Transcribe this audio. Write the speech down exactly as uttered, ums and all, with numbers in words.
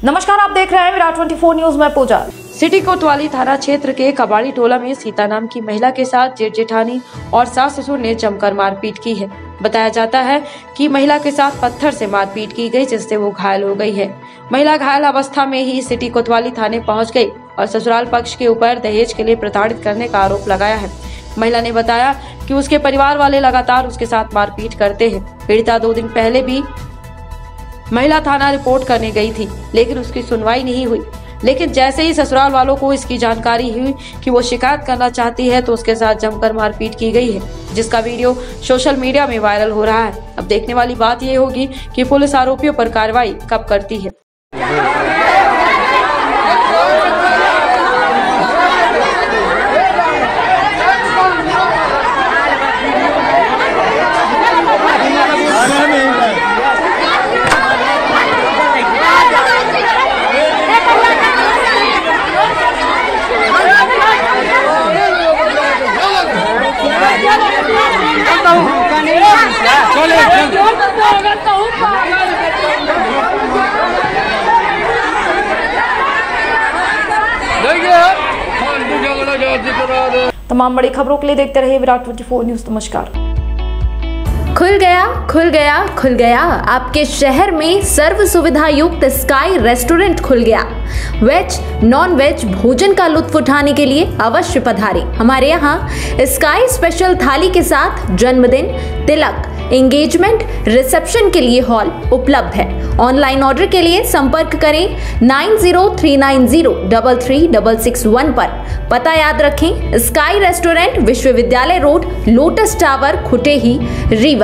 नमस्कार, आप देख रहे हैं विराट चौबीस न्यूज में पूजा। सिटी कोतवाली थाना क्षेत्र के कबाड़ी टोला में सीता नाम की महिला के साथ जेठ जेठानी और सास ससुर ने जमकर मारपीट की है। बताया जाता है कि महिला के साथ पत्थर से मारपीट की गई, जिससे वो घायल हो गई है। महिला घायल अवस्था में ही सिटी कोतवाली थाने पहुंच गई और ससुराल पक्ष के ऊपर दहेज के लिए प्रताड़ित करने का आरोप लगाया है। महिला ने बताया कि उसके परिवार वाले लगातार उसके साथ मारपीट करते हैं। पीड़िता दो दिन पहले भी महिला थाना रिपोर्ट करने गई थी, लेकिन उसकी सुनवाई नहीं हुई। लेकिन जैसे ही ससुराल वालों को इसकी जानकारी हुई कि वो शिकायत करना चाहती है, तो उसके साथ जमकर मारपीट की गई है, जिसका वीडियो सोशल मीडिया में वायरल हो रहा है। अब देखने वाली बात ये होगी कि पुलिस आरोपियों पर कार्रवाई कब करती है। तमाम बड़ी खबरों के लिए देखते रहिए विराट चौबीस न्यूज। नमस्कार। खुल गया खुल गया खुल गया आपके शहर में सर्व सुविधा युक्त स्काई रेस्टोरेंट खुल गया। वेज नॉन वेज भोजन का लुत्फ उठाने के लिए अवश्य पधारें। हमारे यहाँ स्काई स्पेशल थाली के साथ जन्मदिन, तिलक, एंगेजमेंट, रिसेप्शन के लिए हॉल उपलब्ध है। ऑनलाइन ऑर्डर के लिए संपर्क करें nine zero three nine zero double three double six one पर। पता याद रखें, स्काई रेस्टोरेंट, विश्वविद्यालय road, lotus tower, Khutehi, Rewa.